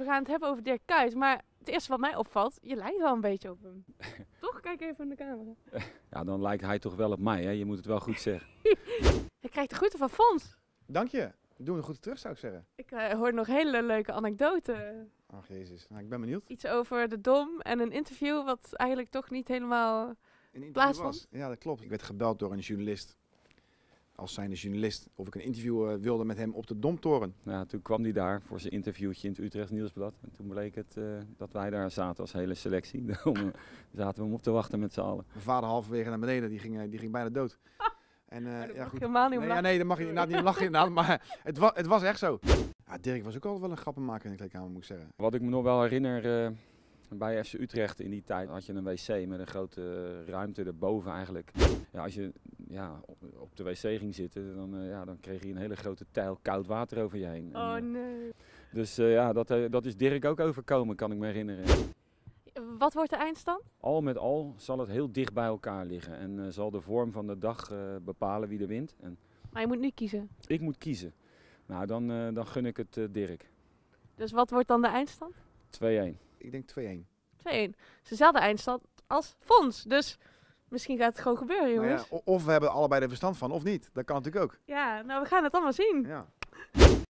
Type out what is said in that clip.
we gaan het hebben over Dirk Kuyt. Maar het eerste wat mij opvalt, je lijkt wel een beetje op hem. Toch? Kijk even in de camera. Ja, dan lijkt hij toch wel op mij, hè? Je moet het wel goed zeggen. Je krijgt de groeten van Fons. Dank je. Doe een goed terug, zou ik zeggen. Ik hoor nog hele leuke anekdoten. Ach, jezus. Nou, ik ben benieuwd. Iets over de Dom en een interview wat eigenlijk toch niet helemaal... Een interview plaatsvond? was. Ja, dat klopt. Ik werd gebeld door een journalist. Als zijnde journalist. Of ik een interview wilde met hem op de Domtoren. Nou, toen kwam hij daar voor zijn interviewtje in het Utrechts Nieuwsblad. En toen bleek het dat wij daar zaten als hele selectie. Daarom zaten we hem op te wachten met z'n allen. Mijn vader halverwege naar beneden. Die ging bijna dood. En, Daar mag ja, ik goed. helemaal niet om Nee, lachen. nee, daar mag je inderdaad niet om lachen. Inderdaad, maar het was echt zo. Ja, Dirk was ook altijd wel een grappenmaker in de kleedkamer, moet ik zeggen. Wat ik me nog wel herinner, bij FC Utrecht in die tijd had je een wc met een grote ruimte erboven eigenlijk. Ja, als je op de wc ging zitten, dan kreeg je een hele grote tijl koud water over je heen. Oh En, nee. dus dat is Dirk ook overkomen, kan ik me herinneren. Wat wordt de eindstand? Al met al zal het heel dicht bij elkaar liggen en zal de vorm van de dag bepalen wie er wint. En Maar je moet nu kiezen. ik moet kiezen. Nou, dan gun ik het Dirk. Dus wat wordt dan de eindstand? 2-1. Ik denk 2-1. 2-1. Het is dezelfde eindstand als Fons. Dus misschien gaat het gewoon gebeuren, Nou jongens. ja, of we hebben allebei er verstand van, of niet. Dat kan natuurlijk ook. Ja, nou we gaan het allemaal zien. Ja.